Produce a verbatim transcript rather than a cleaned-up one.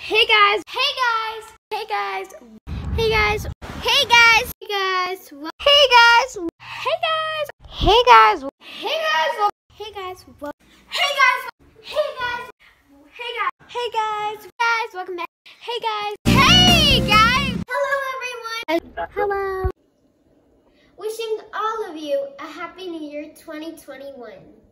Hey guys, hey guys, hey guys, hey guys, hey guys, hey guys, hey guys, hey guys, hey guys, hey guys, hey guys, hey guys, hey guys, hey guys, hey guys, guys, welcome back. Hey guys, hey guys, hello everyone, hello. Wishing all of you a happy new year twenty twenty-one.